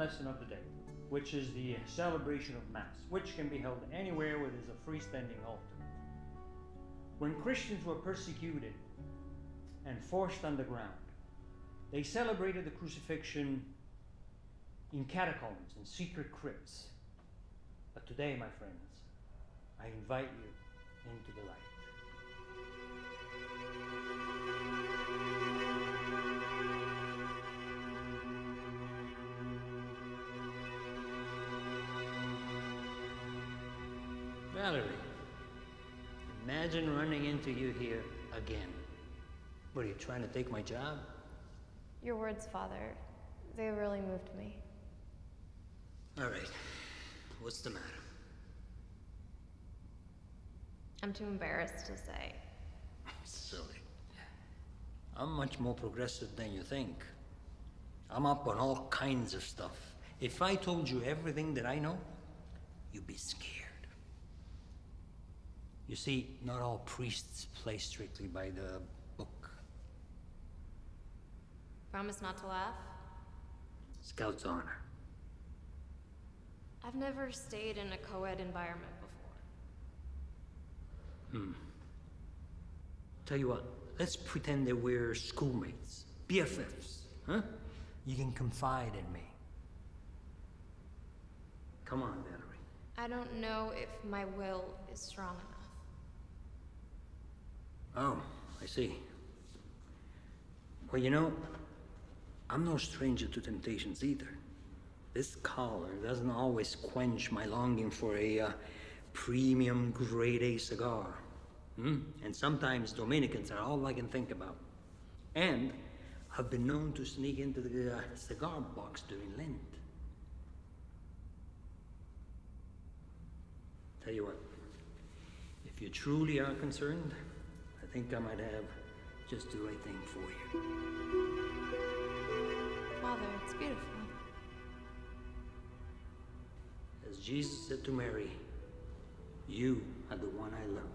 lesson of the day, which is the celebration of Mass, which can be held anywhere where there's a freestanding altar. When Christians were persecuted and forced underground, they celebrated the crucifixion in catacombs and secret crypts. But today, my friends, I invite you into the light. Valerie, imagine running into you here again. What, are you trying to take my job? Your words, Father, they really moved me. All right, what's the matter? I'm too embarrassed to say. Silly. I'm much more progressive than you think. I'm up on all kinds of stuff. If I told you everything that I know, you'd be scared. You see, not all priests play strictly by the book. Promise not to laugh? Scout's honor. I've never stayed in a co-ed environment before. Tell you what, let's pretend that we're schoolmates, BFFs, huh? You can confide in me. Come on, Valerie. I don't know if my will is strong enough. Oh, I see. Well, you know, I'm no stranger to temptations either. This collar doesn't always quench my longing for a premium grade A cigar. And sometimes Dominicans are all I can think about. And I've been known to sneak into the cigar box during Lent. Tell you what, if you truly are concerned, I think I might have just the right thing for you. Father, it's beautiful. As Jesus said to Mary, you are the one I love.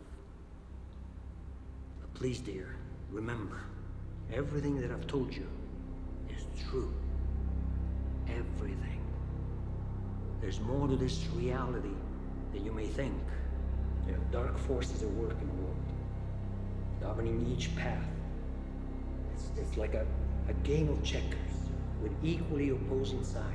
But please, dear, remember, everything that I've told you is true. Everything. There's more to this reality than you may think. There are dark forces at work in the world, governing each path. It's like a game of checkers with equally opposing sides.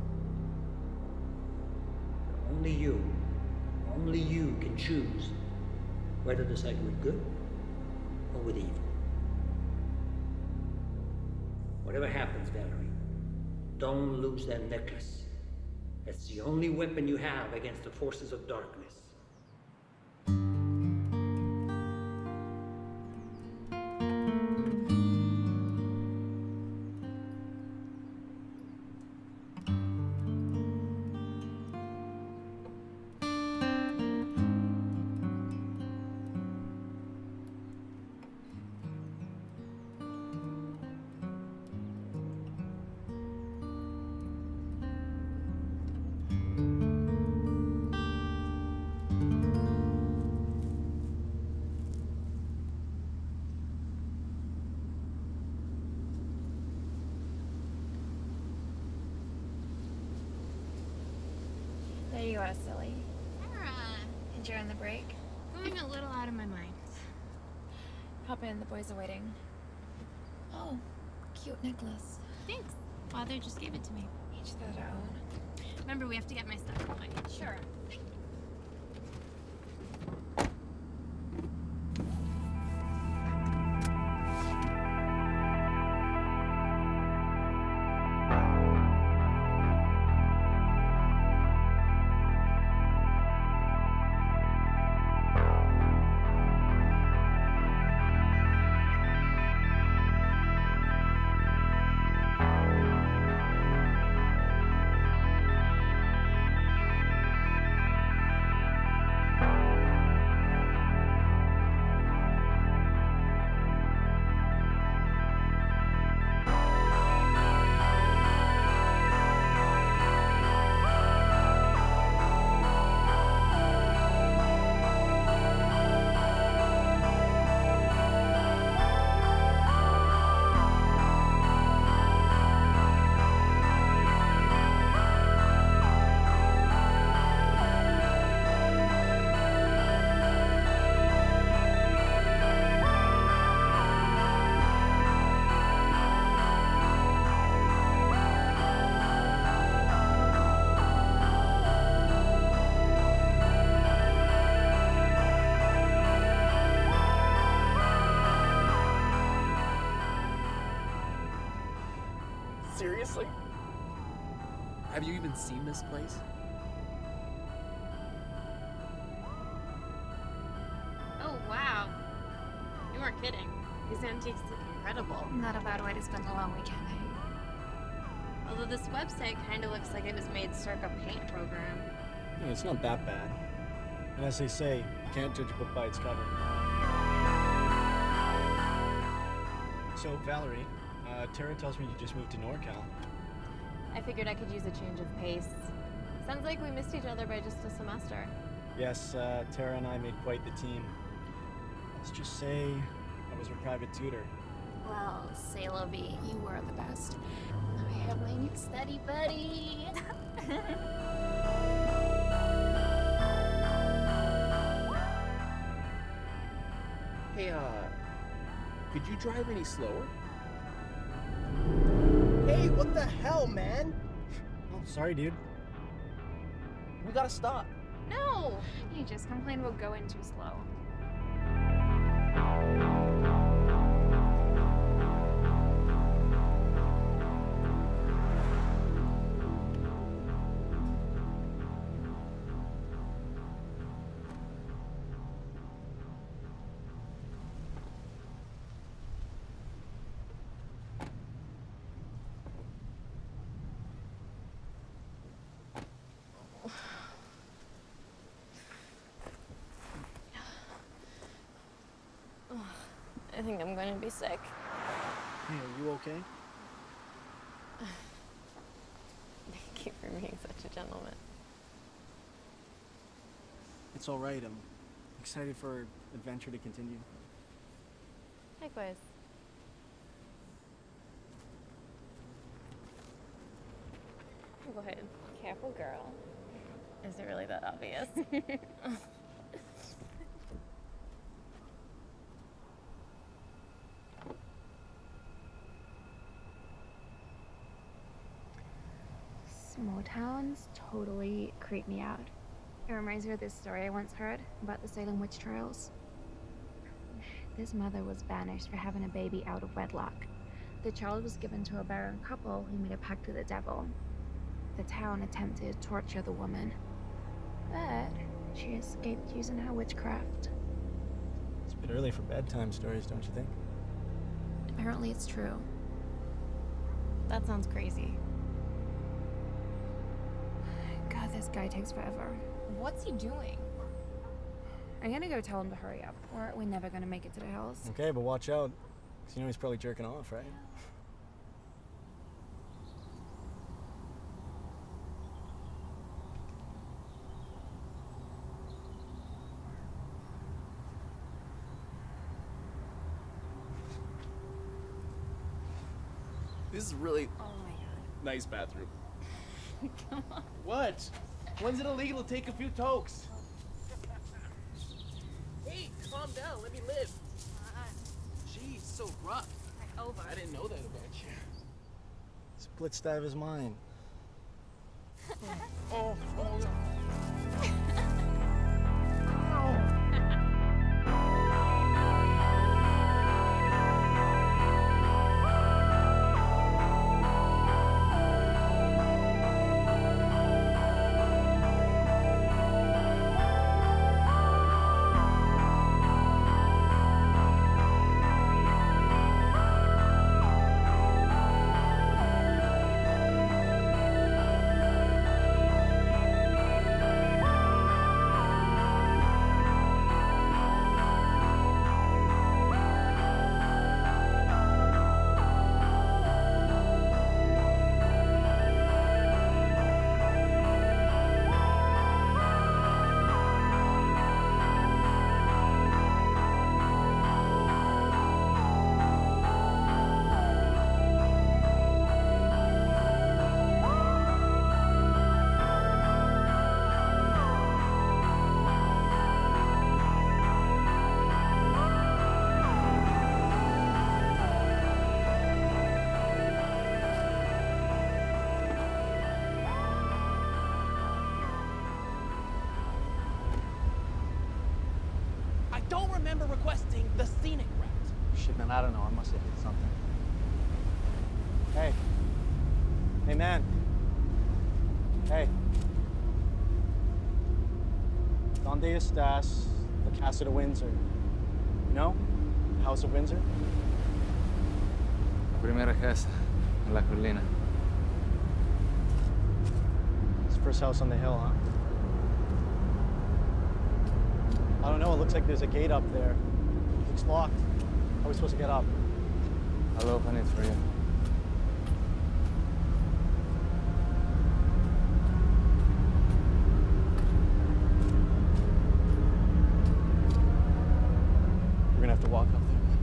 Only you can choose whether to side with good or with evil. Whatever happens, Valerie, don't lose that necklace. It's the only weapon you have against the forces of darkness. There you are, silly. Sarah! Enjoying the break? Going a little out of my mind. Hop in, the boys are waiting. Oh, cute necklace. Thanks. Father just gave it to me. Each their own. Remember, we have to get my stuff going. Sure. Seriously? Have you even seen this place? Oh, wow. You weren't kidding. These antiques look incredible. Not a bad way to spend a long weekend, eh? Although this website kind of looks like it was made circa paint program. Yeah, it's not that bad. And as they say, you can't judge a book by its cover. So, Valerie, Tara tells me you just moved to NorCal. I figured I could use a change of pace. Sounds like we missed each other by just a semester. Yes, Tara and I made quite the team. Let's just say I was her private tutor. Well, c'est la vie. You were the best. I have my new study buddy. Hey, could you drive any slower? Hey, what the hell, man? Oh, sorry, dude. We gotta stop. No! You just complained we're going too slow. I think I'm going to be sick. Hey, are you okay? Thank you for being such a gentleman. It's all right. I'm excited for our adventure to continue. Likewise. Go ahead. Careful, girl. Is it really that obvious? Small towns totally creep me out. It reminds me of this story I once heard about the Salem witch trials. This mother was banished for having a baby out of wedlock. The child was given to a barren couple who made a pact with the devil. The town attempted to torture the woman, but she escaped using her witchcraft. It's a bit early for bedtime stories, don't you think? Apparently it's true. That sounds crazy. God, this guy takes forever. What's he doing? I'm gonna go tell him to hurry up, or we're never gonna make it to the hills. Okay, but watch out. 'Cause you know he's probably jerking off, right? This is really Oh my god. nice bathroom. Come on. What? When's it illegal to take a few tokes? Hey, calm down. Let me live. Jeez, so rough. Over. I didn't know that about you. Splits out of his mind. Oh, oh. I don't remember requesting the scenic route. Shit, man, I don't know. I must have hit something. Hey, Hey, man. Hey. Donde estás? La Casa de Windsor. You know? The House of Windsor? La primera casa en la colina. It's the first house on the hill, huh? I don't know, it looks like there's a gate up there. Looks locked. How are we supposed to get up? I'll open it for you. We're gonna have to walk up there, man.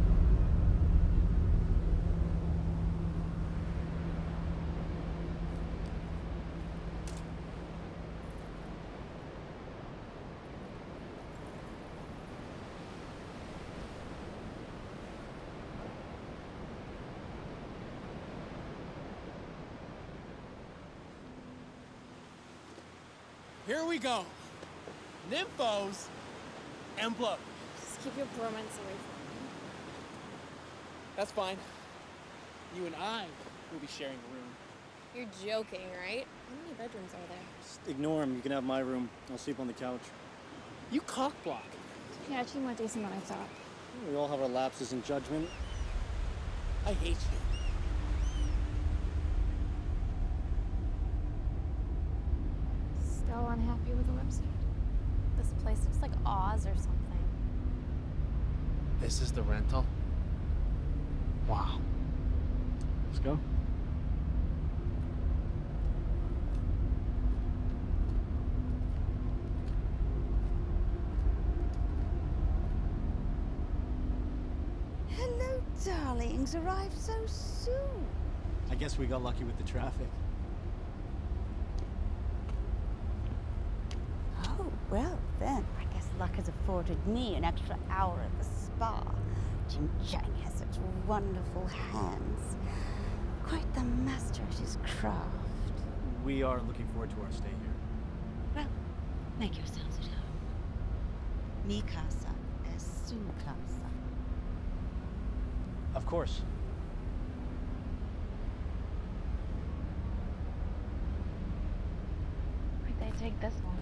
Here we go. Nymphos and blood. Just keep your bromance away from me. That's fine. You and I will be sharing a room. You're joking, right? How many bedrooms are there? Just ignore him. You can have my room. I'll sleep on the couch. You cockblock. You're actually more decent than I thought. We all have our lapses in judgment. I hate you. Still unhappy with the website? This place looks like Oz or something. This is the rental? Wow. Let's go. Hello, darlings. Arrived so soon. I guess we got lucky with the traffic. Oh, well then. I guess luck has afforded me an extra hour at the spa. Jim Chang has such wonderful hands. Quite the master at his craft. We are looking forward to our stay here. Well, make yourselves at home. Mi casa es su casa. Of course. Why'd they take this long,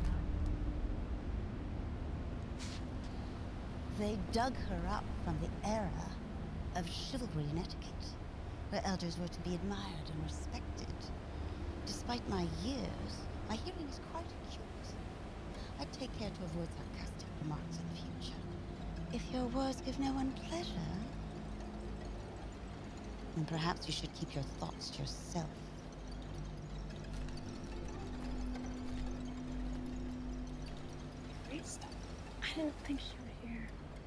They dug her up from the era of chivalry and etiquette, where elders were to be admired and respected. Despite my years, my hearing is quite acute. I take care to avoid sarcastic remarks in the future. If your words give no one pleasure, then perhaps you should keep your thoughts to yourself. I didn't think she were here.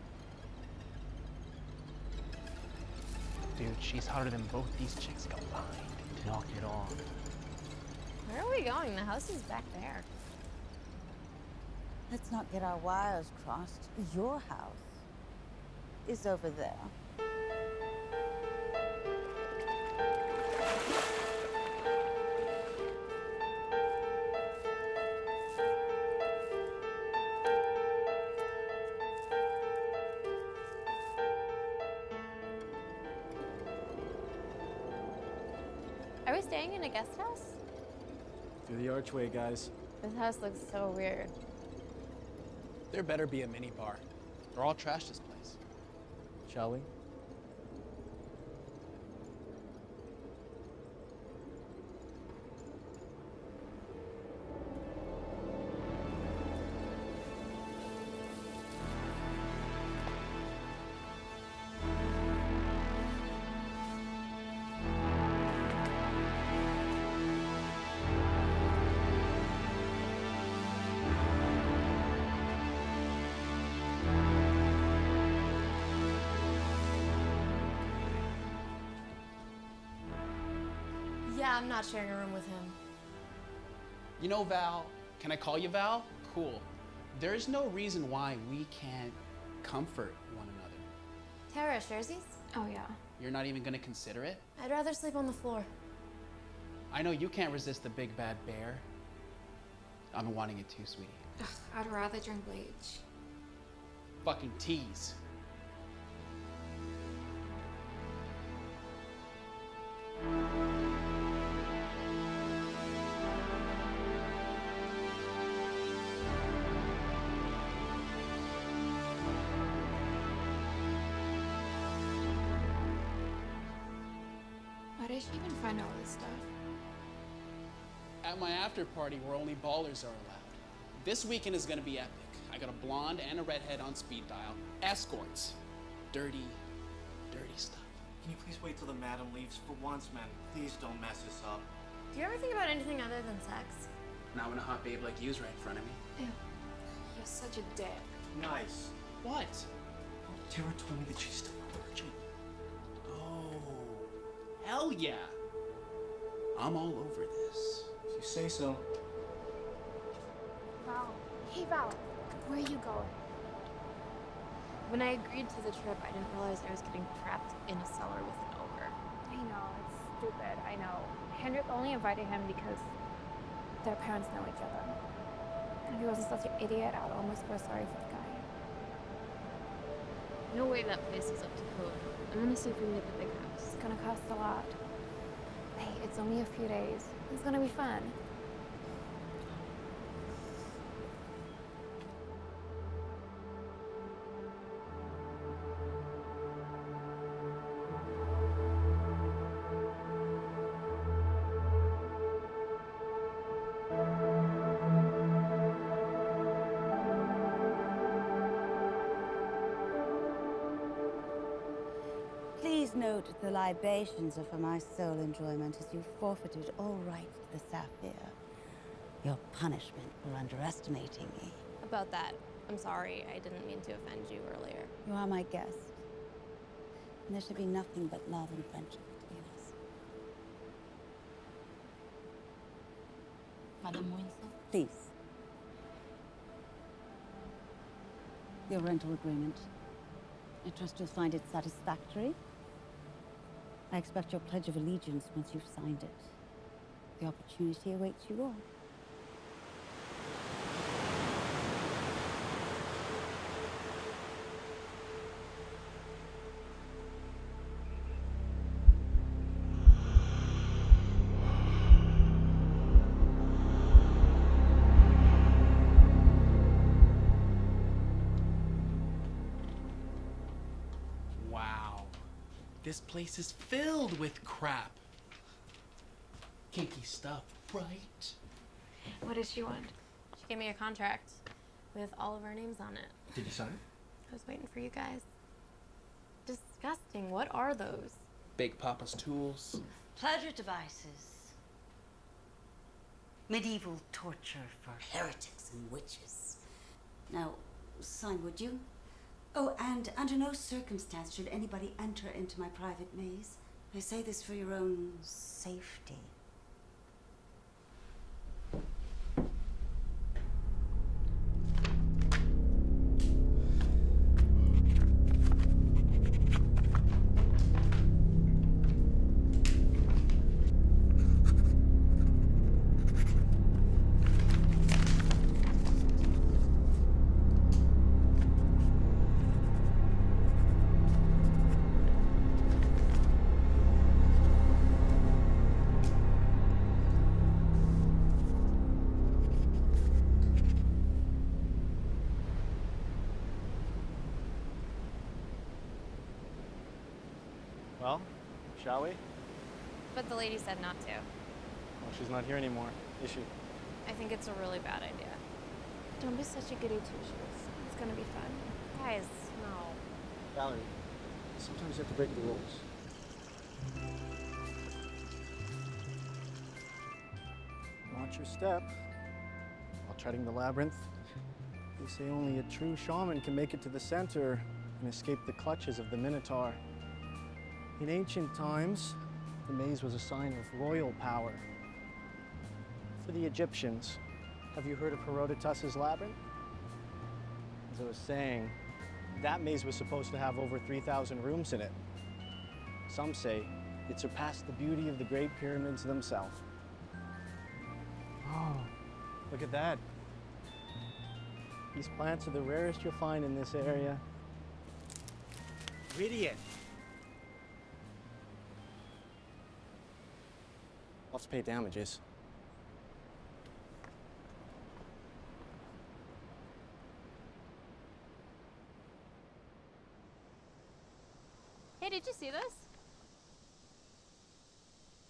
Dude, she's hotter than both these chicks combined. Knock it off. Where are we going? The house is back there. Let's not get our wires crossed. Your house is over there. Are we staying in a guest house? Through the archway, guys. This house looks so weird. There better be a mini bar. They're all trashed this place. Shall we? Yeah, I'm not sharing a room with him. You know, Val, can I call you Val? Cool. There's no reason why we can't comfort one another. Tara, sharesies? Oh, yeah. You're not even gonna consider it? I'd rather sleep on the floor. I know you can't resist the big bad bear. I've been wanting it too, sweetie. Ugh, I'd rather drink bleach. Fucking tease. did she even find all this stuff? At my after party where only ballers are allowed. This weekend is gonna be epic. I got a blonde and a redhead on speed dial. Escorts. Dirty, dirty stuff. Can you please wait till the madam leaves for once, man? Please don't mess this up. Do you ever think about anything other than sex? Not when a hot babe like you's right in front of me. Ew. You're such a dick. Nice. What? Oh, Tara told me that she's still a virgin. Oh, hell yeah. I'm all over this. If you say so. Val. Hey, Val. Where are you going? When I agreed to the trip, I didn't realize I was getting trapped in a cellar with an ogre. I know, it's stupid, I know. Hendrik only invited him because their parents know each other. If he wasn't such an idiot, I would almost feel sorry for the guy. No way that place is up to code. I'm gonna see if we can get the big house. It's gonna cost a lot. Hey, it's only a few days. It's gonna be fun. Please note the libations are for my sole enjoyment, as you forfeited all right to the sapphire. Your punishment for underestimating me. About that, I'm sorry. I didn't mean to offend you earlier. You are my guest. And there should be nothing but love and friendship between us. Mademoiselle? Please. Your rental agreement. I trust you'll find it satisfactory. I expect your pledge of allegiance once you've signed it. The opportunity awaits you all. Wow. This place is filled with crap. Kinky stuff, right? What does she want? She gave me a contract with all of our names on it. Did you sign? I was waiting for you guys. Disgusting. What are those? Big Papa's tools. Pleasure devices. Medieval torture for heretics and witches. Now, sign, would you? Oh, and under no circumstance should anybody enter into my private maze. I say this for your own safety. Well, shall we? But the lady said not to. Well, she's not here anymore, is she? I think it's a really bad idea. Don't be such a goody two-shoes. It's gonna be fun. Guys, no. Valerie, sometimes you have to break the rules. Watch your step while treading the labyrinth. They say only a true shaman can make it to the center and escape the clutches of the Minotaur. In ancient times, the maze was a sign of royal power. For the Egyptians, have you heard of Herodotus's labyrinth? As I was saying, that maze was supposed to have over 3,000 rooms in it. Some say it surpassed the beauty of the Great Pyramids themselves. Oh, look at that. These plants are the rarest you'll find in this area. Idiot. Let's pay damages. Hey, did you see this?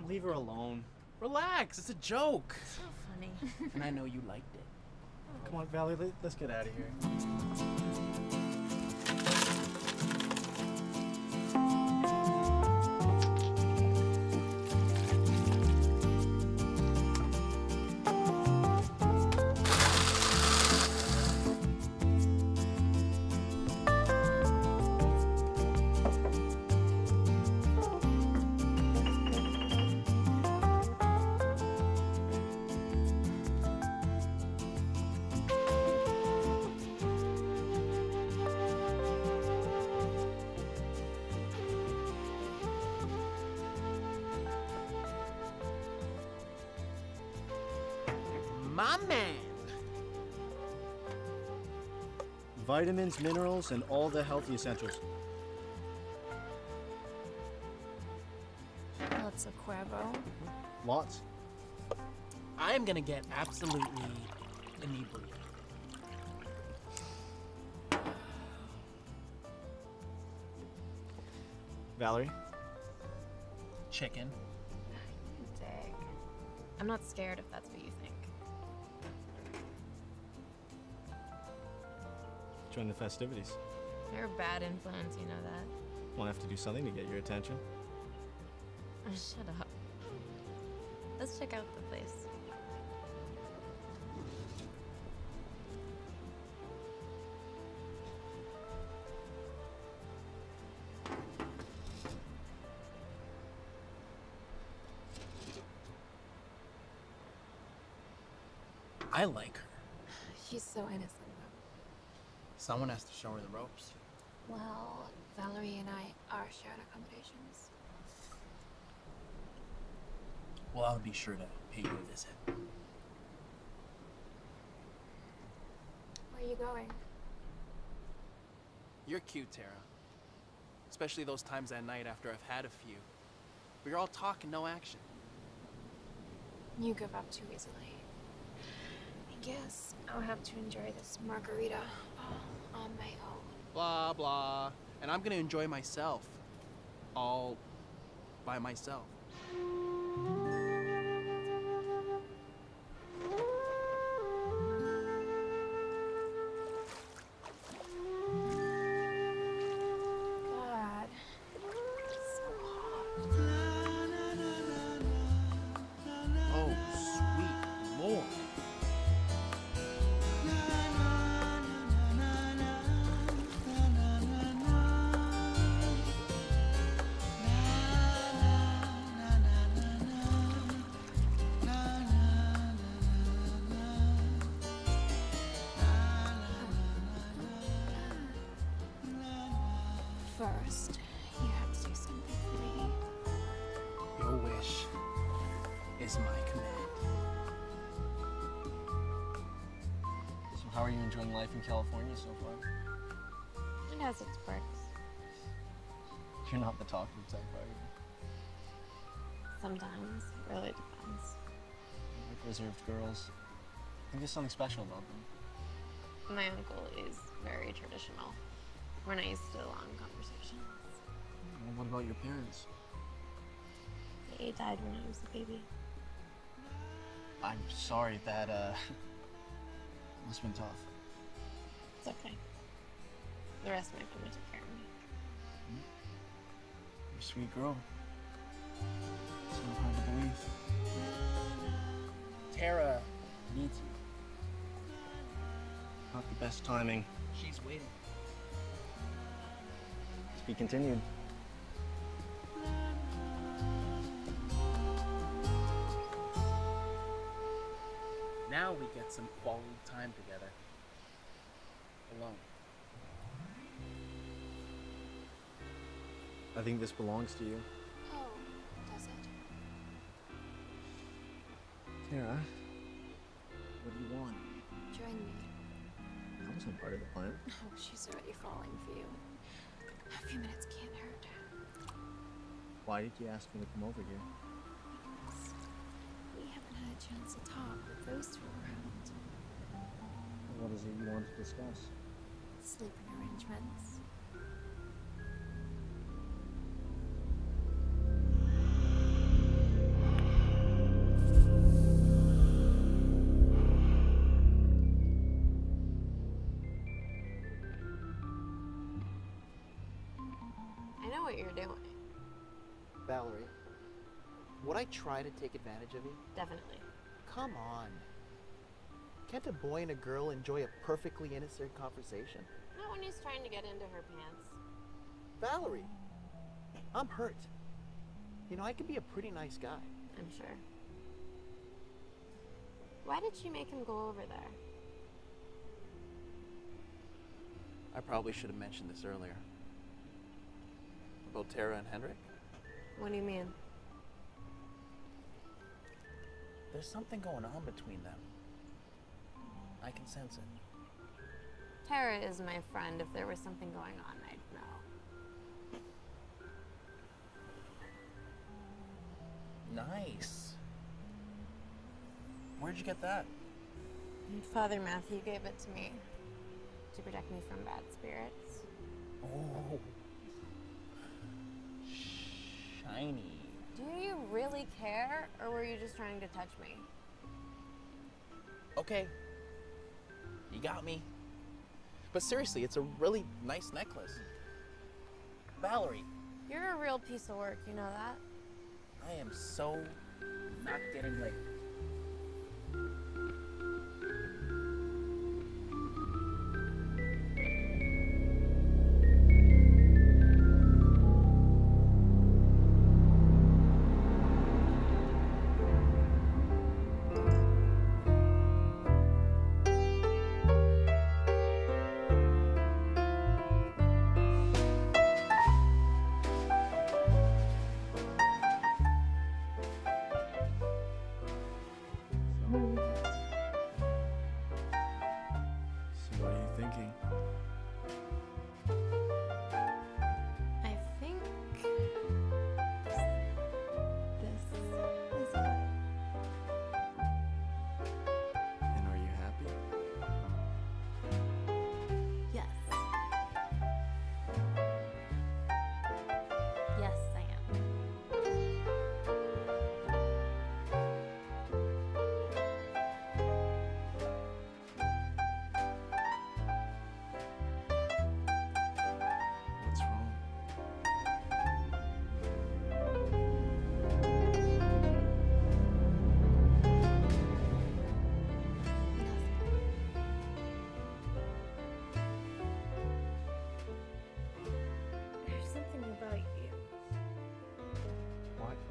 leave her alone. Relax, it's a joke. So funny. And I know you liked it. Come on, Valerie, let's get out of here. My man. Vitamins, minerals, and all the healthy essentials. Lots of Cuervo. Lots. I'm gonna get absolutely inebriated. Valerie? Chicken. Dig. I'm not scared if that's what you think. Join the festivities. You're a bad influence, you know that. We'll have to do something to get your attention. Oh, shut up. Let's check out the place. I like her. She's so innocent. Someone has to show her the ropes. Well, Valerie and I are shared accommodations. Well, I'll be sure to pay you a visit. Where are you going? You're cute, Tara. Especially those times at night after I've had a few. But you're all talk and no action. You give up too easily. I guess I'll have to enjoy this margarita all on my own. Blah, blah. And I'm gonna enjoy myself. All by myself. God, it's so hot. Oh, sweet Lord. First, you have to do something for me. Your wish is my command. So how are you enjoying life in California so far? It has its perks. You're not the talkative type, are you? Sometimes. It really depends. Like reserved girls. I think there's something special about them. My uncle is very traditional. We're not used to long conversations. Well, what about your parents? They died when I was a baby. I'm sorry, that, must have been tough. It's okay. The rest of my family took care of me. You're a sweet girl. So hard to believe. Tara needs you. Not the best timing. She's waiting. To be continued. Now we get some quality time together. Alone. I think this belongs to you. Oh, does it? Tara, what do you want? Join me. That wasn't part of the plan. Oh, she's already falling for you. A few minutes can't hurt. Why did you ask me to come over here? Because we haven't had a chance to talk with those two around. What is it you want to discuss? Sleeping arrangements. what you're doing. Valerie, would I try to take advantage of you? Definitely. Come on. Can't a boy and a girl enjoy a perfectly innocent conversation? Not when he's trying to get into her pants. Valerie, I'm hurt. You know, I can be a pretty nice guy. I'm sure. Why did she make him go over there? I probably should have mentioned this earlier. About Tara and Henrik? What do you mean? There's something going on between them. I can sense it. Tara is my friend. If there was something going on, I'd know. Nice. Where'd you get that? Father Matthew gave it to me to protect me from bad spirits. Oh. Shiny. Do you really care, or were you just trying to touch me? Okay. You got me. But seriously, it's a really nice necklace. Valerie. You're a real piece of work, you know that? I am so not getting late. So what are you thinking? I think this is good. And are you happy? Yes. Yes, I am. What's wrong? There's something about you. What?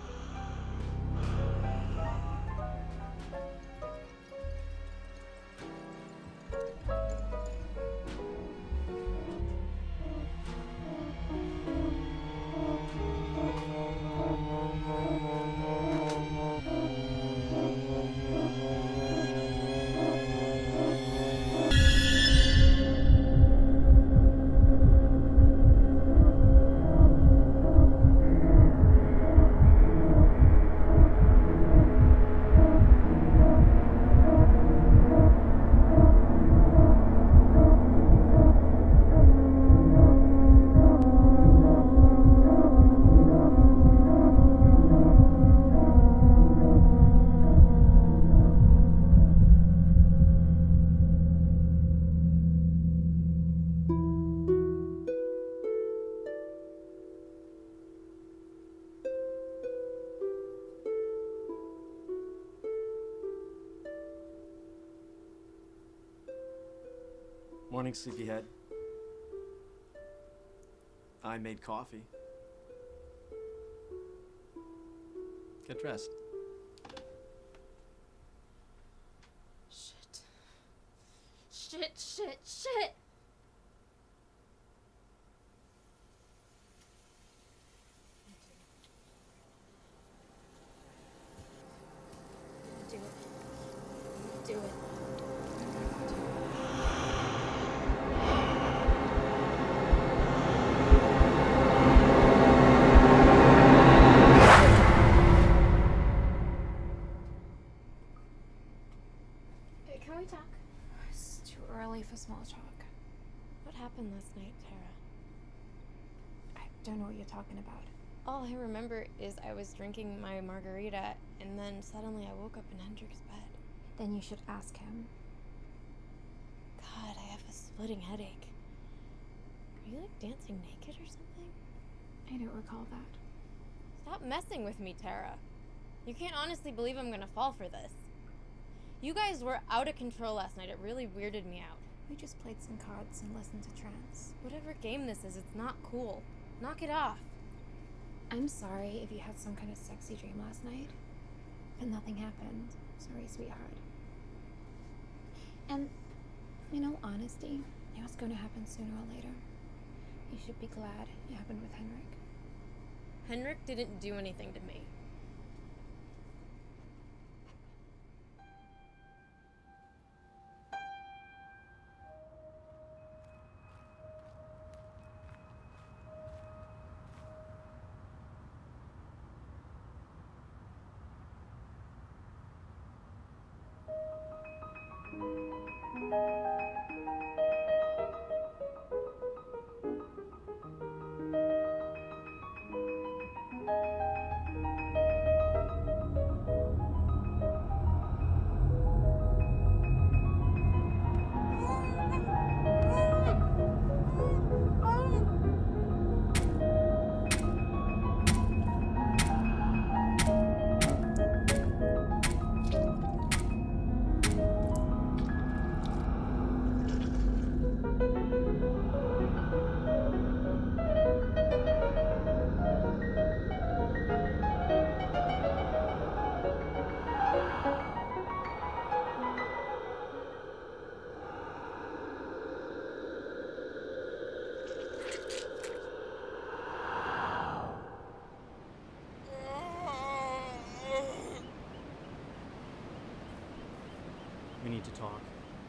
Morning, sleepyhead. I made coffee. Get dressed. Shit. Shit, shit, shit! Do it. Do it. Can we talk? It's too early for small talk. What happened last night, Tara? I don't know what you're talking about. All I remember is I was drinking my margarita, and then suddenly I woke up in Hendrik's bed. Then you should ask him. God, I have a splitting headache. Are you like dancing naked or something? I don't recall that. Stop messing with me, Tara. You can't honestly believe I'm gonna fall for this. You guys were out of control last night. It really weirded me out. We just played some cards and listened to trance. Whatever game this is, it's not cool. Knock it off. I'm sorry if you had some kind of sexy dream last night, but nothing happened. Sorry, sweetheart. And, in all honesty, it was going to happen sooner or later. You should be glad it happened with Henrik. Henrik didn't do anything to me. We need to talk.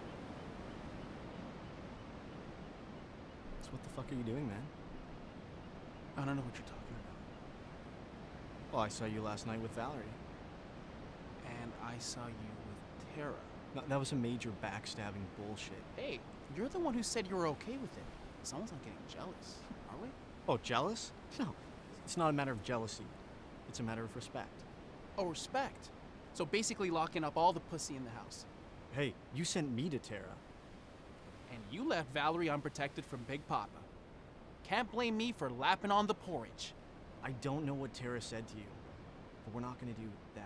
So what the fuck are you doing, man? I don't know what you're talking about. Well, I saw you last night with Valerie. And I saw you with Tara. No, that was a major backstabbing bullshit. Hey, you're the one who said you were okay with it. Someone's not getting jealous, are we? Oh, jealous? No. It's not a matter of jealousy. It's a matter of respect. Oh, respect. So basically locking up all the pussy in the house. Hey, you sent me to Tara. And you left Valerie unprotected from Big Papa. Can't blame me for lapping on the porridge. I don't know what Tara said to you, but we're not gonna do that.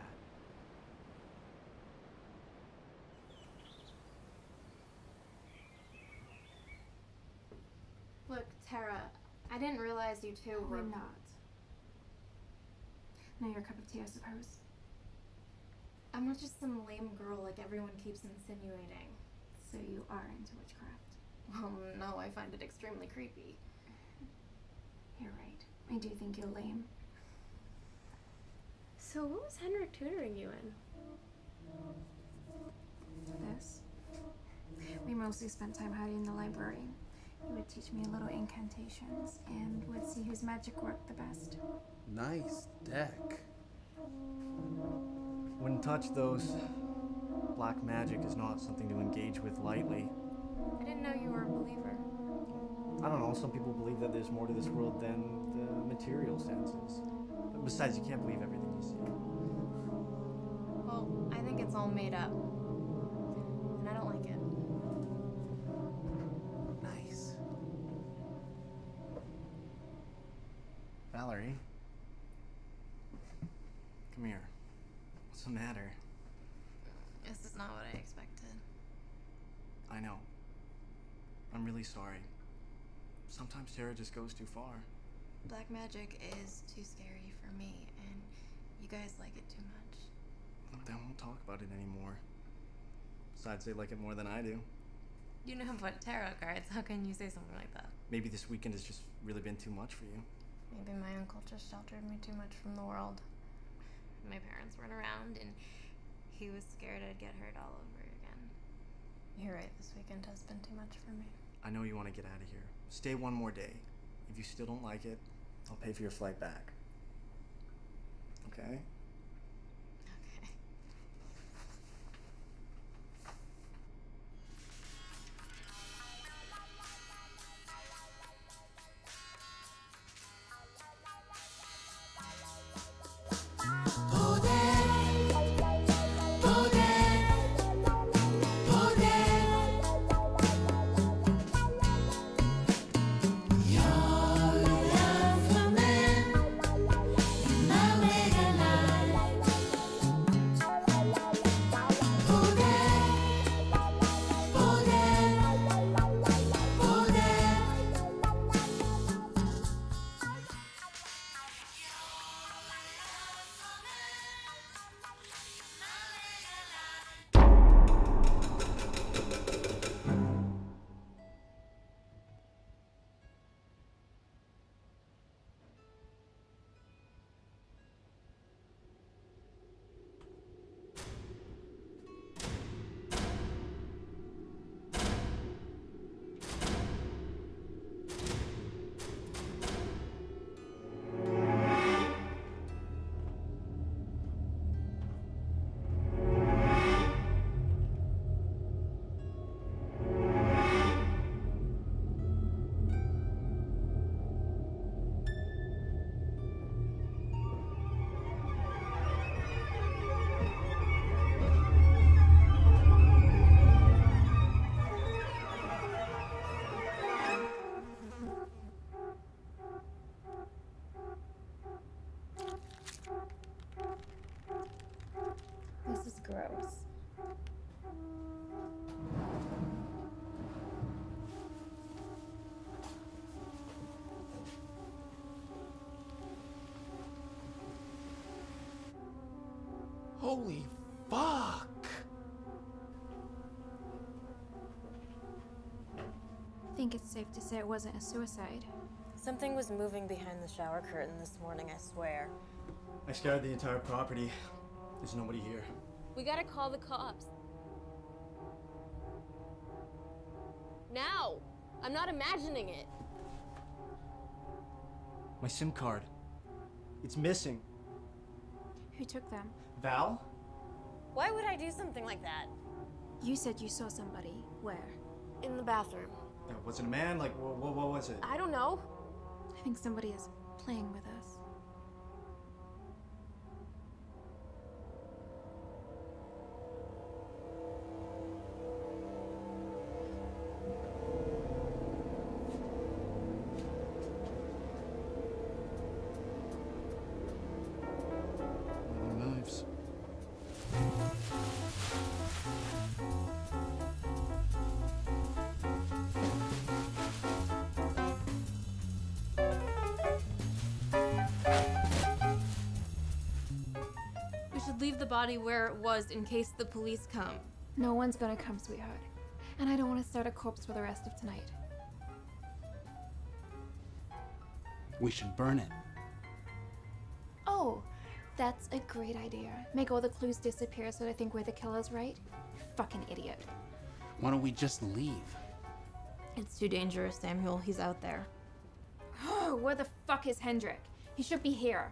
Look, Tara, I didn't realize you two were... We're not. Now your cup of tea, I suppose. I'm not just some lame girl like everyone keeps insinuating. So you are into witchcraft. Well, no, I find it extremely creepy. You're right. I do think you're lame. So what was Henrik tutoring you in? This. We mostly spent time hiding in the library. He would teach me little incantations and would see whose magic worked the best. Nice deck. Wouldn't touch those. Black magic is not something to engage with lightly. I didn't know you were a believer. I don't know, some people believe that there's more to this world than the material senses. But besides, you can't believe everything you see. Well, I think it's all made up. And I don't like it. Nice. Valerie? Come here. What's the matter? This is not what I expected. I know. I'm really sorry. Sometimes Tara just goes too far. Black magic is too scary for me, and you guys like it too much. Look, they won't talk about it anymore. Besides, they like it more than I do. You know about tarot cards. How can you say something like that? Maybe this weekend has just really been too much for you. Maybe my uncle just sheltered me too much from the world. My parents weren't around, and he was scared I'd get hurt all over again. You're right, this weekend has been too much for me. I know you want to get out of here. Stay one more day. If you still don't like it, I'll pay for your flight back. Okay? Okay. Your love for me. Holy fuck! I think it's safe to say it wasn't a suicide. Something was moving behind the shower curtain this morning, I swear. I scoured the entire property. There's nobody here. We gotta call the cops. Now! I'm not imagining it. My SIM card. It's missing. Who took them? Val? Why would I do something like that? You said you saw somebody. Where? In the bathroom. Was it a man? Like, what was it? I don't know. I think somebody is playing with us. More knives. We should leave the body where it was in case the police come. No one's gonna come, sweetheart. And I don't want to start a corpse for the rest of tonight. We should burn it. Oh, that's a great idea. Make all the clues disappear so they think we're the killers, right? You fucking idiot. Why don't we just leave? It's too dangerous, Samuel. He's out there. Where the fuck is Hendrik? He should be here.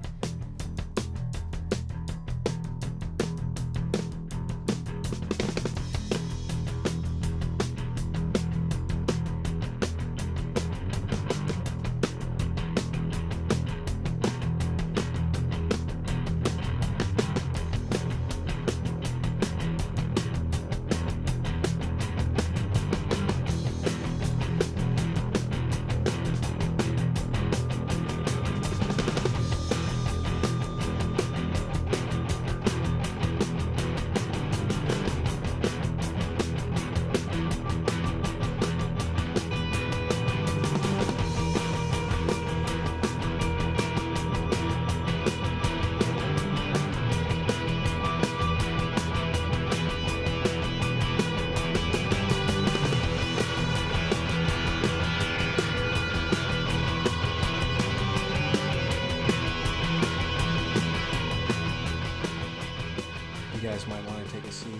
You guys might want to take a seat.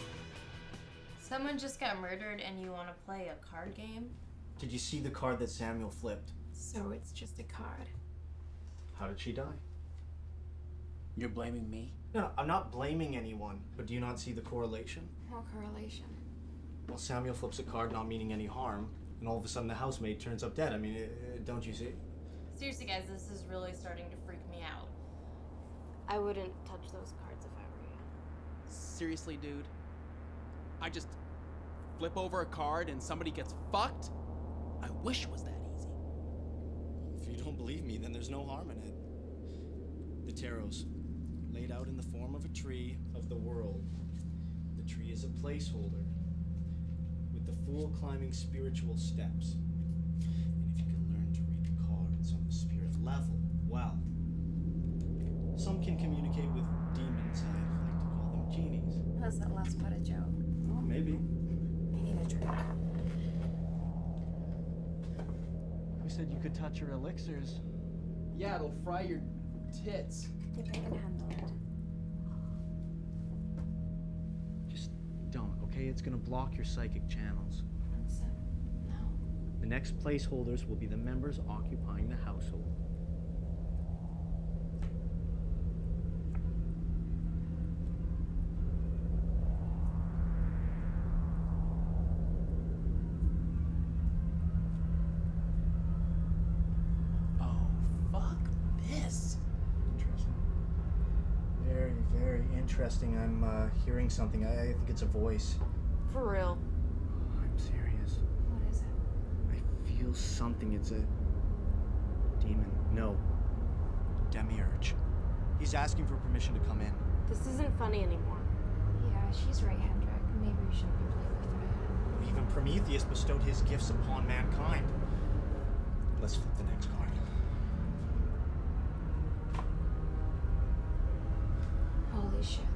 Someone just got murdered and you want to play a card game? Did you see the card that Samuel flipped? So it's just a card. How did she die? You're blaming me? No, I'm not blaming anyone, but do you not see the correlation? What correlation? Well, Samuel flips a card not meaning any harm, and all of a sudden the housemaid turns up dead. I mean, don't you see? Seriously, guys, this is really starting to freak me out. I wouldn't touch those cards if I were you. Seriously, dude? I just flip over a card and somebody gets fucked? I wish it was that easy. If you don't believe me, then there's no harm in it. The tarots, laid out in the form of a tree of the world. The tree is a placeholder, with the fool climbing spiritual steps. And if you can learn to read the cards on the spirit level, well, some can communicate with demons. I like to call them genies. Was that last part a joke? Oh, maybe. I need a drink. Who said you could touch your elixirs? Yeah, it'll fry your tits. Think I can handle it. Just don't, okay? It's gonna block your psychic channels. No. The next placeholders will be the members occupying the household. Oh, fuck this. Interesting. Very, very interesting. I'm hearing something. I think it's a voice. For real. I'm serious. What is it? I feel something. It's a demon. No. Demiurge. He's asking for permission to come in. This isn't funny anymore. Yeah, she's right, Hendrik. Maybe we shouldn't be playing with her. Even Prometheus bestowed his gifts upon mankind. Let's flip the next card. Holy shit.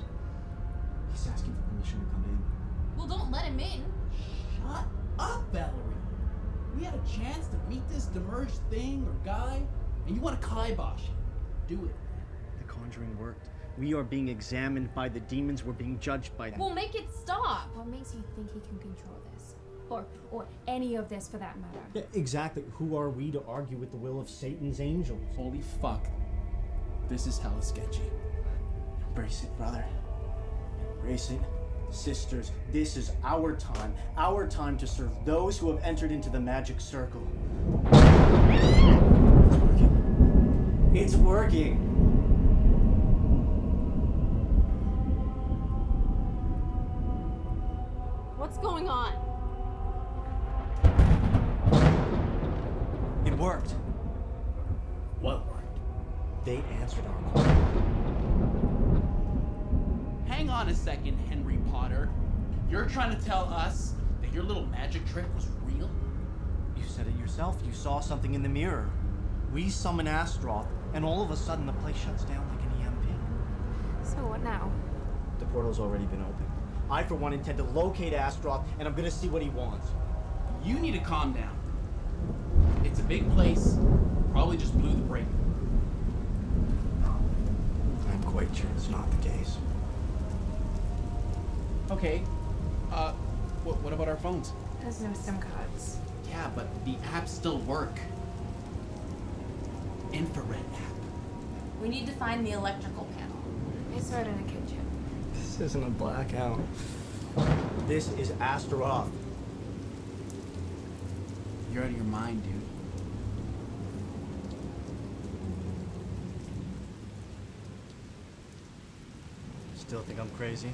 I'm in. Shut up, Valerie. We had a chance to meet this demerged thing or guy, and you want to kibosh it. Do it. The conjuring worked. We are being examined by the demons. We're being judged by them. We'll make it stop. What makes you think he can control this? Or any of this for that matter? Yeah, exactly. Who are we to argue with the will of Satan's angels? Holy fuck. This is hella sketchy. Embrace it, brother. Embrace it. Sisters, this is our time to serve those who have entered into the magic circle. It's working. It's working. What's going on? It worked. What worked? They answered our call. Hang on a second, Henry Potter. You're trying to tell us that your little magic trick was real? You said it yourself. You saw something in the mirror. We summon Astaroth, and all of a sudden the place shuts down like an EMP. So what now? The portal's already been opened. I, for one, intend to locate Astaroth, and I'm gonna see what he wants. You need to calm down. It's a big place. Probably just blew the break. I'm quite sure it's not the case. Okay. What about our phones? There's no SIM cards. Yeah, but the apps still work. Infrared app. We need to find the electrical panel. It's right in the kitchen. This isn't a blackout. This is Astaroth. You're out of your mind, dude. Still think I'm crazy?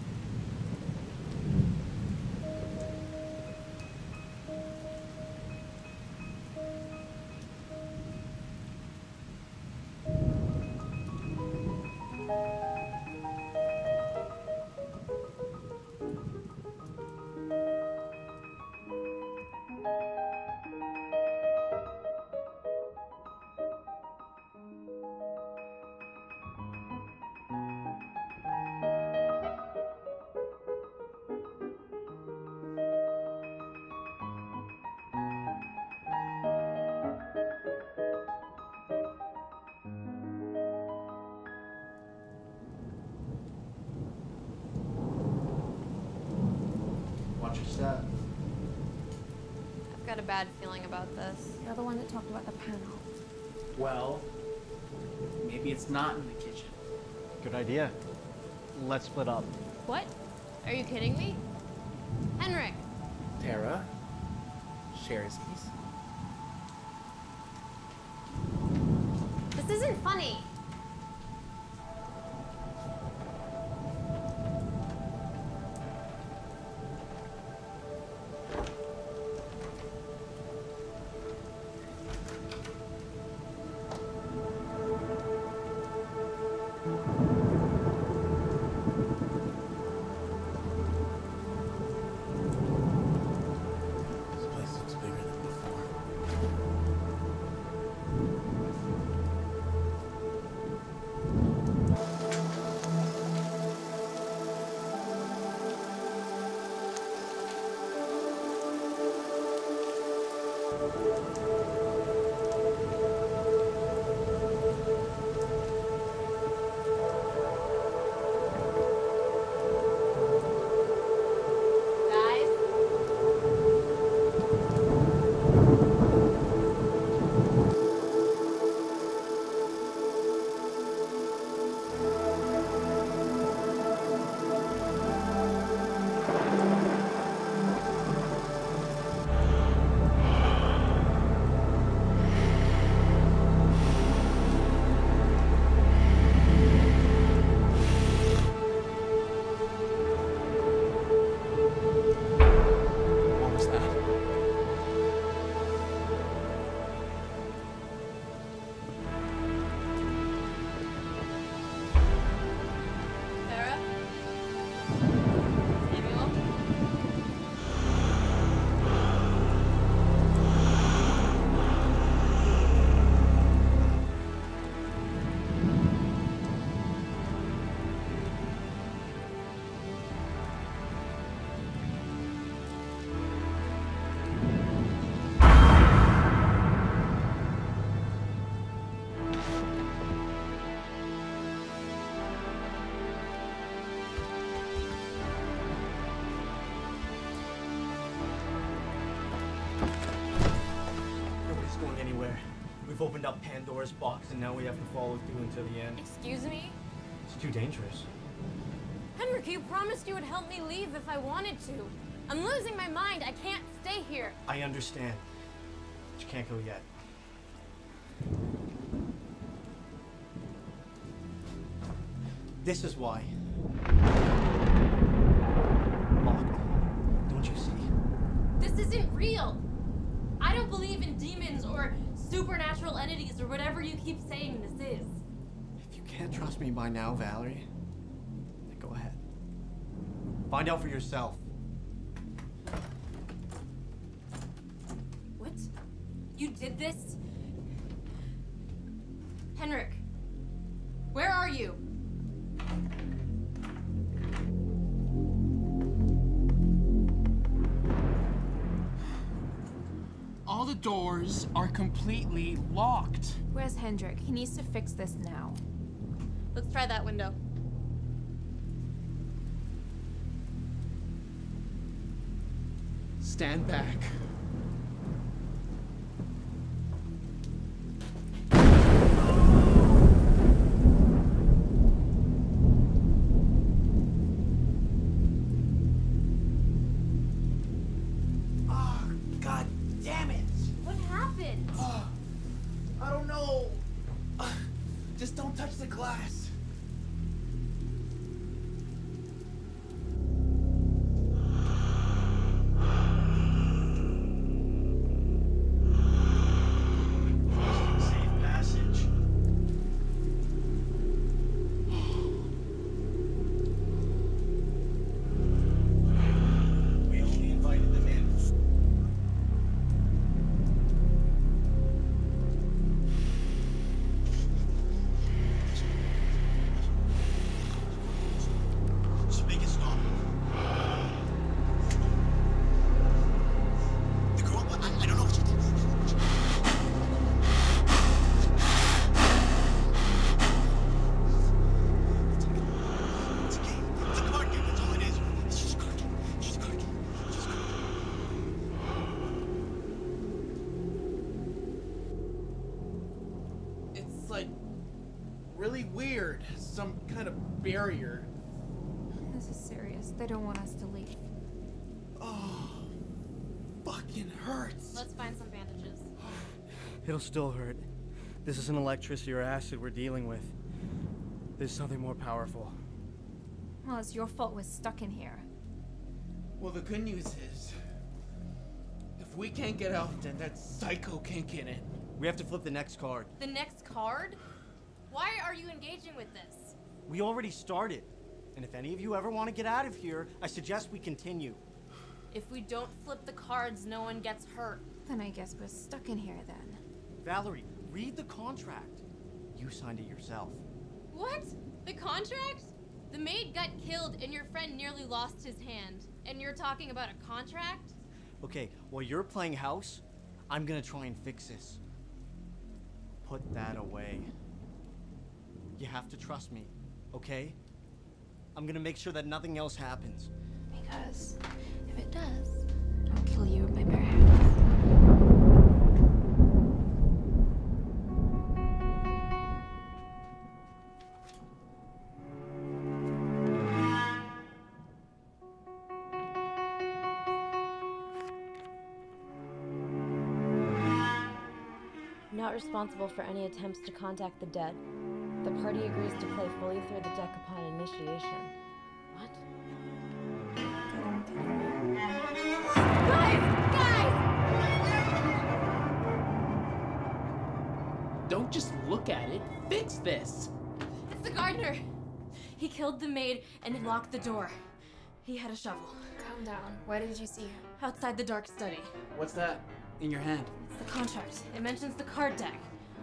Watch your step. I've got a bad feeling about this. You're the one that talked about the panel. Well, maybe it's not in the kitchen. Good idea. Let's split up. What? Are you kidding me? Henrik! Tara, sharesies. This isn't funny. This place looks bigger than before. opened up Pandora's box and now we have to follow through until the end. Excuse me? It's too dangerous. Henrik, you promised you would help me leave if I wanted to. I'm losing my mind. I can't stay here. I understand, but you can't go yet. This is why. Locked. Don't you see? This isn't real. I don't believe in demons or supernatural entities or whatever you keep saying this is. If you can't trust me by now, Valerie, then go ahead. Find out for yourself. What? You did this? Henrik, where are you? All the doors are completely locked. Where's Hendrik? He needs to fix this now. Let's try that window. Stand back. God damn it! What happened? I don't know. Just don't touch the glass. Safe passage. We only invited them in. Just make it stop. The girl, I don't know what she did. It's a game. It's a card game. That's all it is. It's just a card game. It's just a card game. It's just a card game. It's like really weird. Some kind of barrier. This is serious. They don't want us to leave. Oh, fucking hurts. Let's find some bandages. It'll still hurt. This isn't electricity or acid we're dealing with. There's something more powerful. Well, it's your fault we're stuck in here. Well, the good news is, if we can't get out, then that psycho can't get in. We have to flip the next card. The next card? Why are you engaging with this? We already started. And if any of you ever want to get out of here, I suggest we continue. If we don't flip the cards, no one gets hurt. Then I guess we're stuck in here then. Valerie, read the contract. You signed it yourself. What? The contract? The maid got killed and your friend nearly lost his hand. And you're talking about a contract? Okay, while you're playing house, I'm gonna try and fix this. Put that away. You have to trust me, okay? I'm gonna make sure that nothing else happens. Because if it does, I'll kill you with my bare hands. Not responsible for any attempts to contact the dead. The party agrees to play fully through the deck upon initiation. What? Guys! Don't just look at it. Fix this. It's the gardener. He killed the maid and he locked the door. He had a shovel. Calm down. Why did you see him? Outside the dark study. What's that in your hand? It's the contract. It mentions the card deck.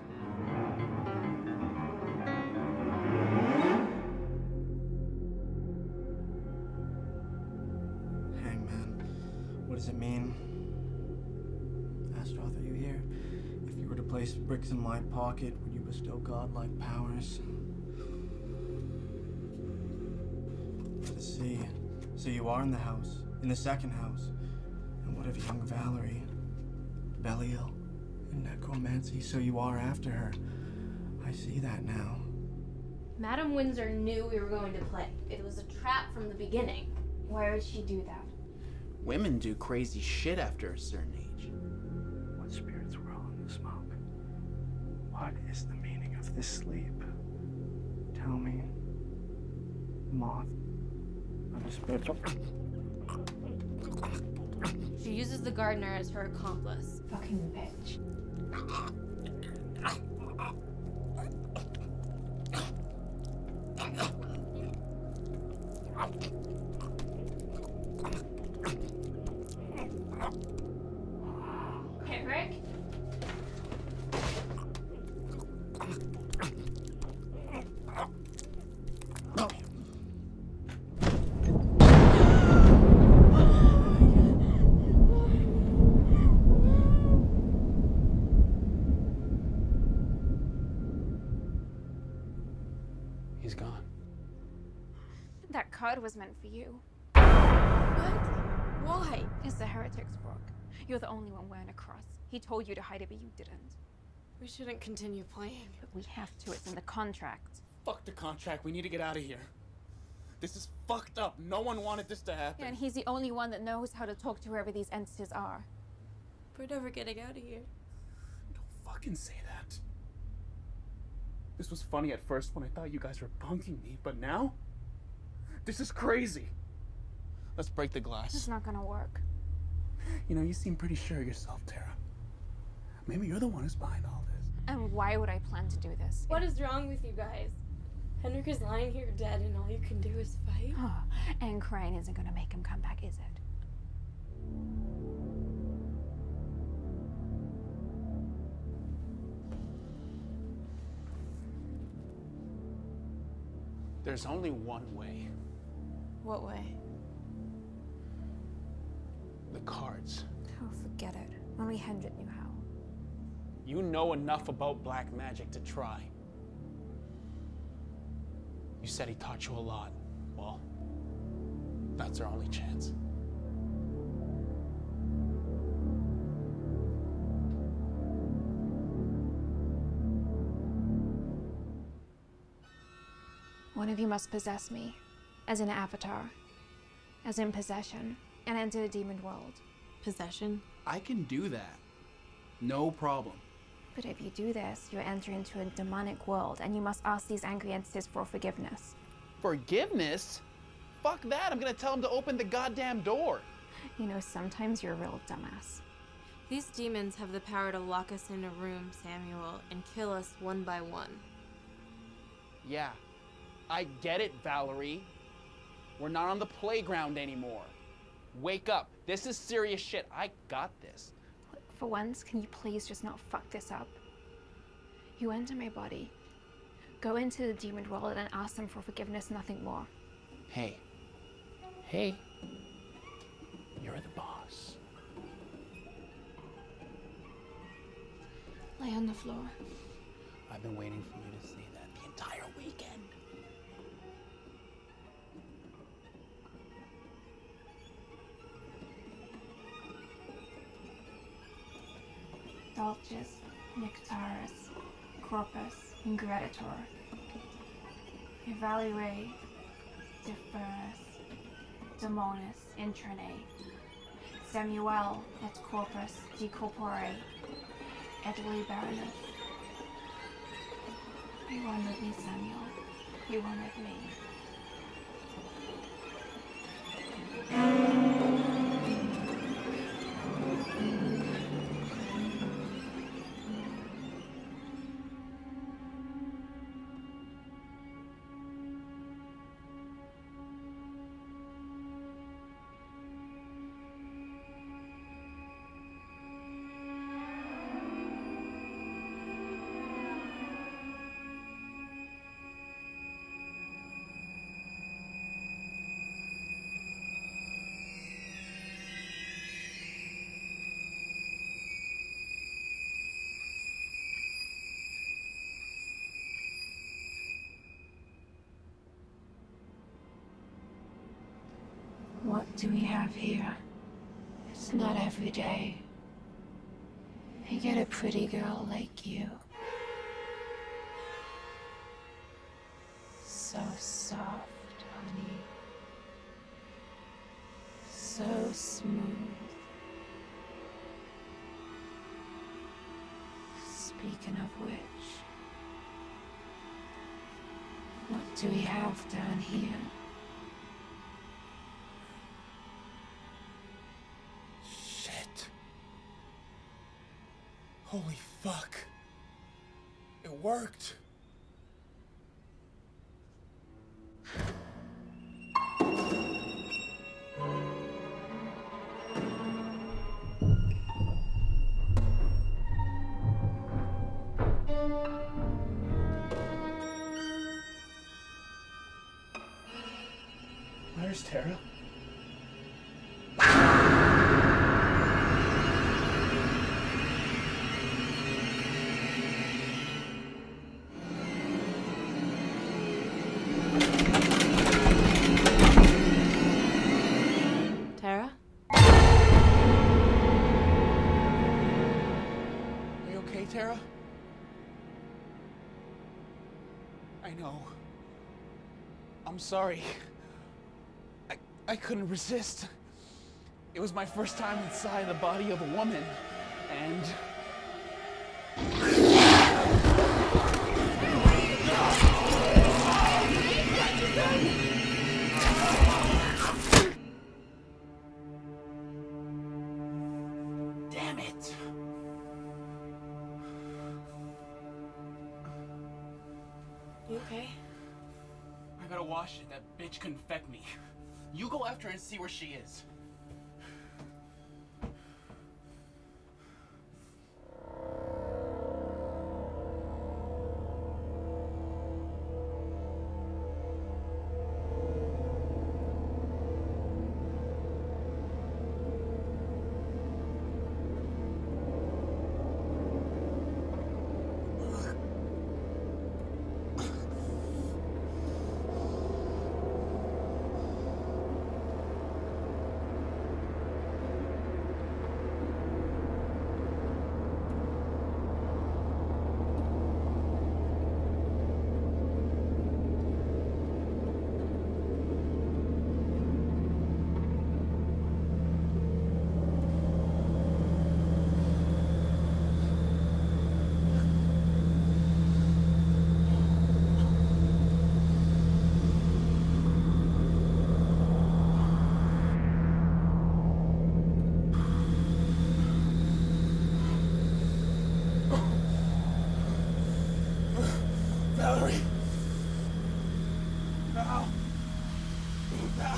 Hangman, what does it mean? Astroth, are you here? If you were to place bricks in my pocket, would you bestow godlike powers? Let us see. So you are in the house, in the second house. And what of young Valerie? Belial? Necromancy, so you are after her. I see that now. Madam Windsor knew we were going to play. It was a trap from the beginning. Why would she do that? Women do crazy shit after a certain age. What spirits were all in the smoke? What is the meaning of this sleep? Tell me. Moth. Are the spirits... She uses the gardener as her accomplice. Fucking bitch. Hey, Rick? He's gone. That card was meant for you. What? Why? It's the heretic's book. You're the only one wearing a cross. He told you to hide it, but you didn't. We shouldn't continue playing. But we have to. It's in the contract. Fuck the contract. We need to get out of here. This is fucked up. No one wanted this to happen. Yeah, and he's the only one that knows how to talk to whoever these entities are. We're never getting out of here. Don't fucking say that. This was funny at first when I thought you guys were bunking me, but now? This is crazy. Let's break the glass. It's not gonna work. You know, you seem pretty sure of yourself, Tara. Maybe you're the one who's behind all this. And why would I plan to do this? What is wrong with you guys? Henrik is lying here dead and all you can do is fight? Oh, and crying isn't gonna make him come back, is it? There's only one way. What way? The cards. Oh, forget it. Only Hendrik knew how. You know enough about black magic to try. You said he taught you a lot. Well, that's our only chance. One of you must possess me, as an avatar, as in possession, and enter the demon world. Possession? I can do that. No problem. But if you do this, you enter into a demonic world, and you must ask these angry entities for forgiveness. Forgiveness? Fuck that. I'm gonna tell him to open the goddamn door. You know, sometimes you're a real dumbass. These demons have the power to lock us in a room, Samuel, and kill us one by one. Yeah, I get it, Valerie. We're not on the playground anymore. Wake up. This is serious shit. I got this. For once, can you please just not fuck this up? You enter my body. Go into the demon world and ask them for forgiveness, nothing more. Hey. Hey. You're the boss. Lay on the floor. I've been waiting for you to say that the entire weekend. Dulcis, Nectaris, Corpus, Ingreditor. Evaluate, Deferus, Demonis, Intrane. Samuel, et Corpus, Decorpore, et Liberanus. You one with me, Samuel. You one with me. What do we have here? It's not every day. I get a pretty girl like you. So soft, honey. So smooth. Speaking of which, what do we have down here? Shit. Holy fuck. It worked. Where's Tara? Tara? Are you okay, Tara? I know. I'm sorry. I couldn't resist. It was my first time inside the body of a woman, and... Damn it! You okay? I gotta wash it. That bitch couldn't infect me. You go after her and see where she is. Valerie! No! No!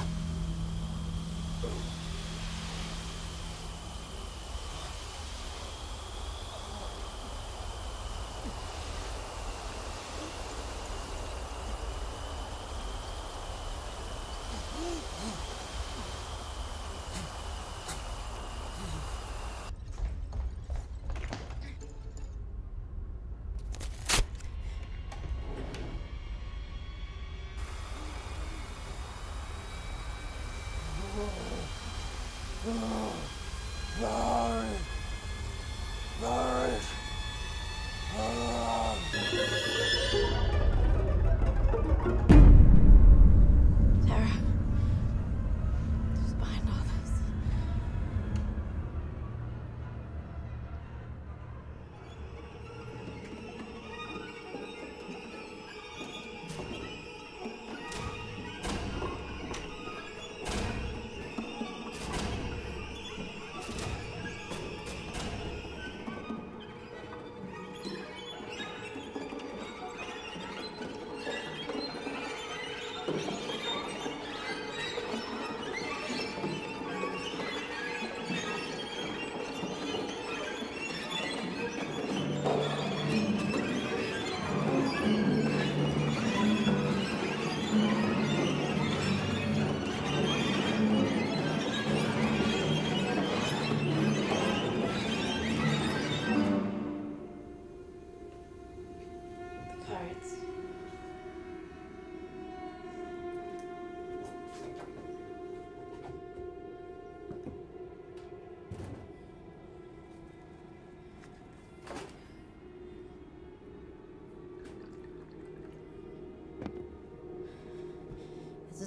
Tara. Who's behind all this? Cards.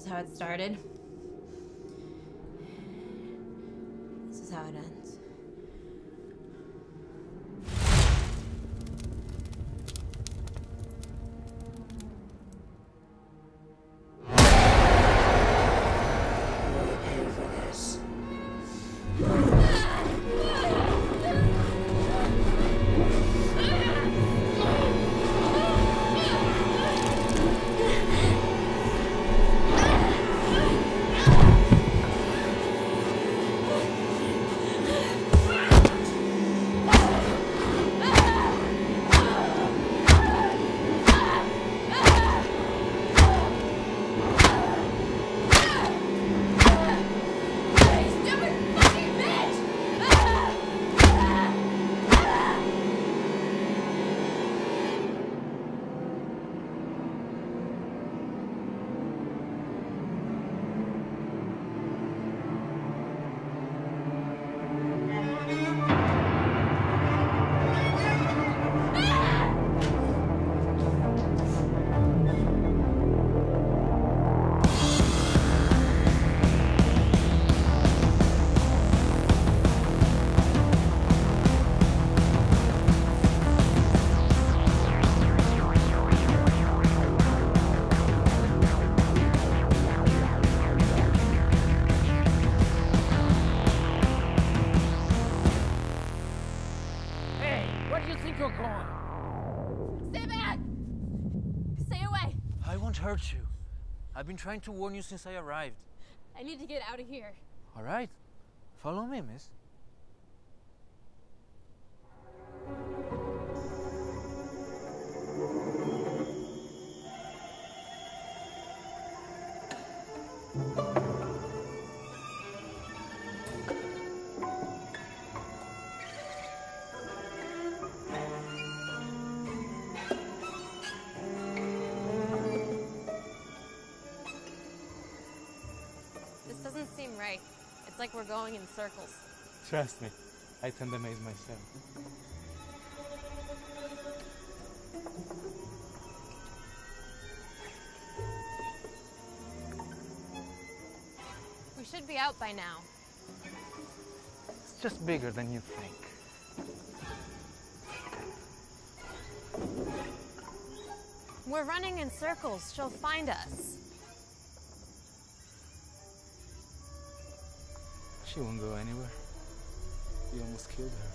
is how it started. This is how it ends. Hurt you. I've been trying to warn you since I arrived. I need to get out of here. All right. Follow me, miss. Seem right. It's like we're going in circles. Trust me, I tend to amaze myself. We should be out by now. It's just bigger than you think. We're running in circles. She'll find us. She won't go anywhere. You almost killed her.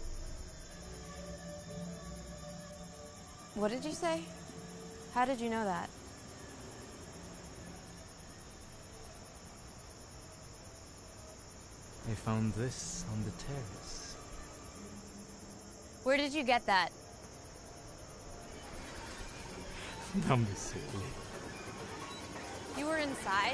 What did you say? How did you know that? I found this on the terrace. Where did you get that? Don't be silly. You were inside?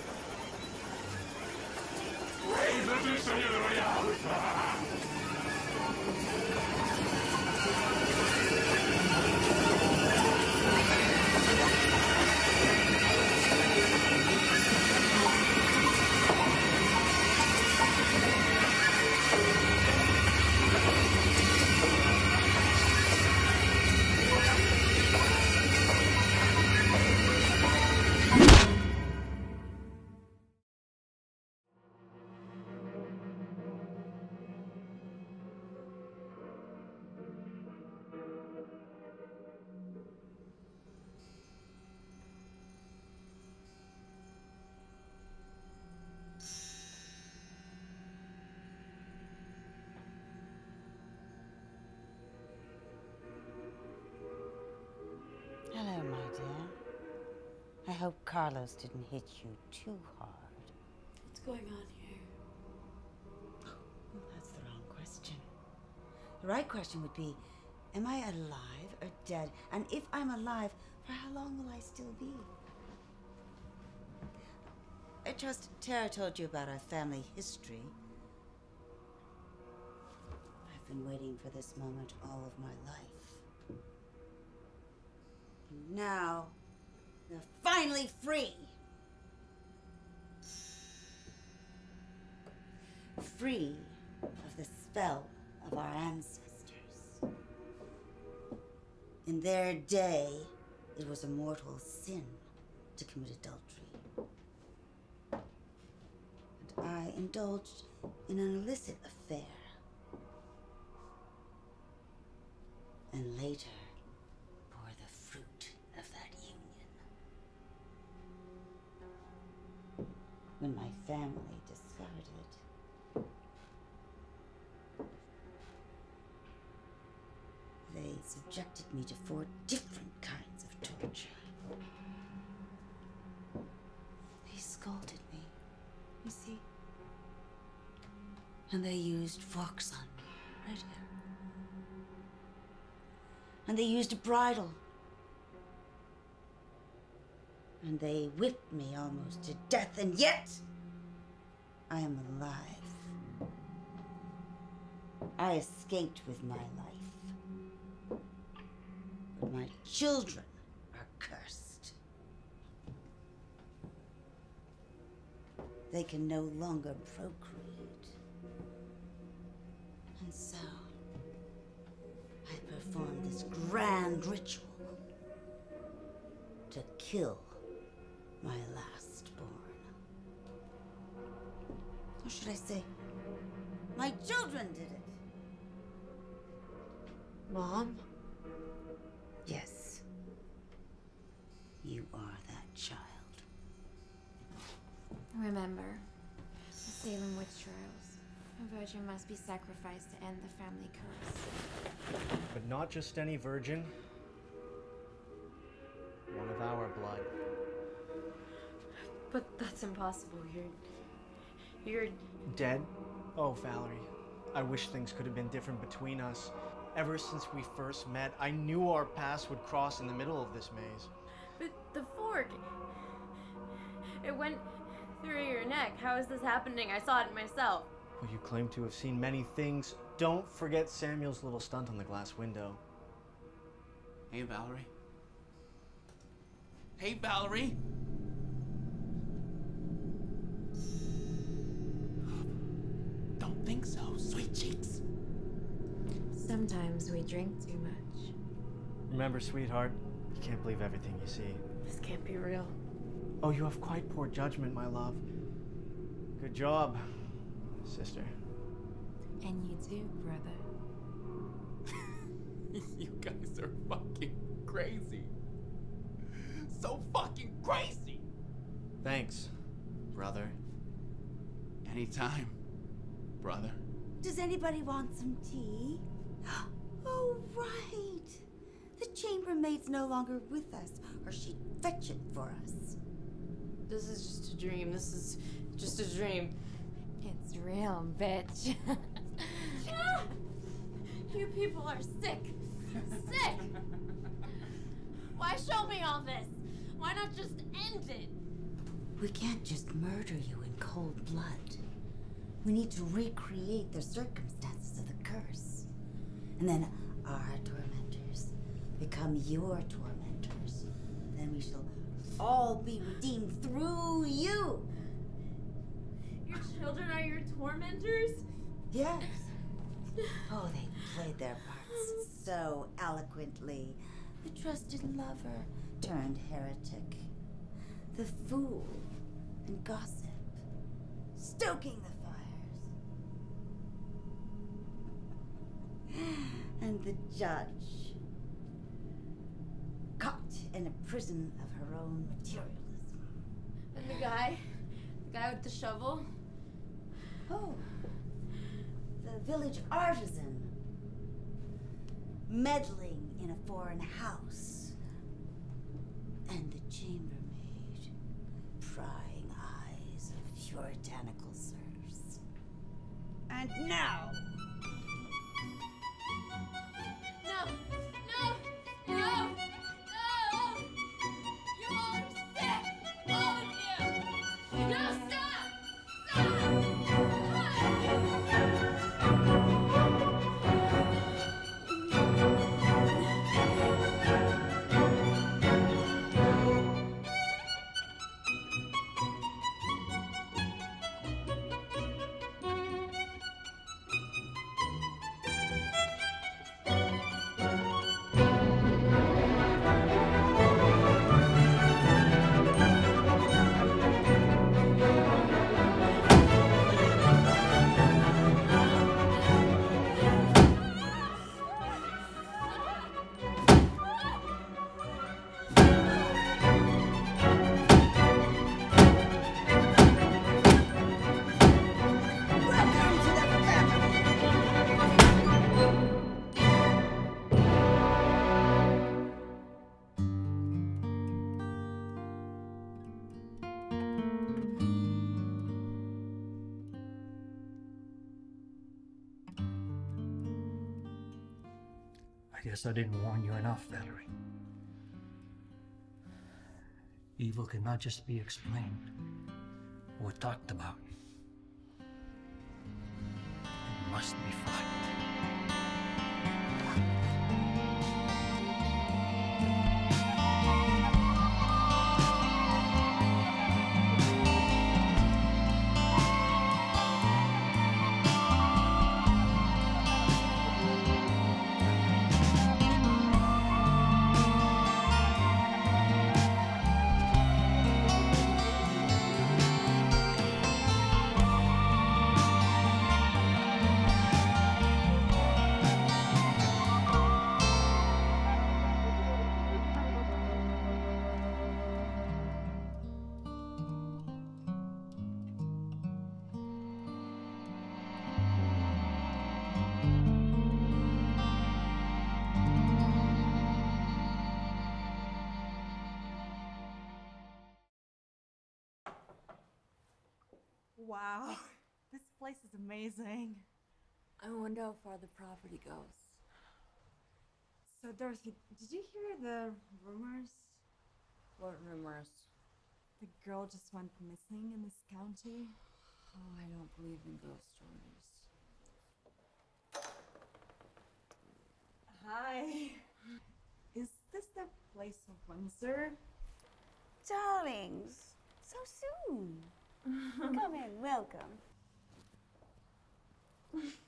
Hello, my dear. I hope Carlos didn't hit you too hard. What's going on here? Well, that's the wrong question. The right question would be, am I alive or dead? And if I'm alive, for how long will I still be? I trust Tara told you about our family history. I've been waiting for this moment all of my life. And now, they're finally free. Free of the spell of our ancestors. In their day, it was a mortal sin to commit adultery. I indulged in an illicit affair. And later, bore the fruit of that union. When my family discovered it, they subjected me to 4 different kinds of torture. They scolded me, you see. And they used forks on me, right here. And they used a bridle. And they whipped me almost to death, and yet I am alive. I escaped with my life. But my children are cursed. They can no longer procreate. And so I performed this grand ritual to kill my lastborn. Or should I say, my children did it. Mom? Yes. You are that child. Remember, the Salem witch trials. A virgin must be sacrificed to end the family curse. But not just any virgin. One of our blood. But that's impossible. You're Dead? Oh, Valerie. I wish things could have been different between us. Ever since we first met, I knew our paths would cross in the middle of this maze. But the fork, it went through your neck. How is this happening? I saw it myself. Well, you claim to have seen many things. Don't forget Samuel's little stunt on the glass window. Hey, Valerie. Hey, Valerie. Don't think so, sweet cheeks. Sometimes we drink too much. Remember, sweetheart, you can't believe everything you see. This can't be real. Oh, you have quite poor judgment, my love. Good job, sister. And you too, brother. You guys are fucking crazy. So fucking crazy! Thanks, brother. Anytime, brother. Does anybody want some tea? Oh, right. The chambermaid's no longer with us, or she'd fetch it for us. This is just a dream. This is just a dream. It's real, bitch. You people are sick. Sick! Why show me all this? Why not just end it? We can't just murder you in cold blood. We need to recreate the circumstances of the curse. And then our tormentors become your tormentors. Then we shall all be redeemed through you. Your children are your tormentors? Yes. Oh, they played their parts so eloquently. The trusted lover turned heretic. The fool and gossip, stoking the fires. And the judge, caught in a prison of her own materialism. And the guy with the shovel? Oh, the village artisan, meddling in a foreign house. And the chambermaid, prying eyes of puritanical sirs. And now, No! No! No! No! You all are sick! All of you! No, stop! Guess I didn't warn you enough, Valerie. Evil cannot just be explained or talked about. It must be fought. Wow, this place is amazing. I wonder how far the property goes. So, Dorothy, did you hear the rumors? What rumors? The girl just went missing in this county. Oh, I don't believe in ghost stories. Hi. Is this the place of Windsor? Darlings, so soon. Come in, welcome.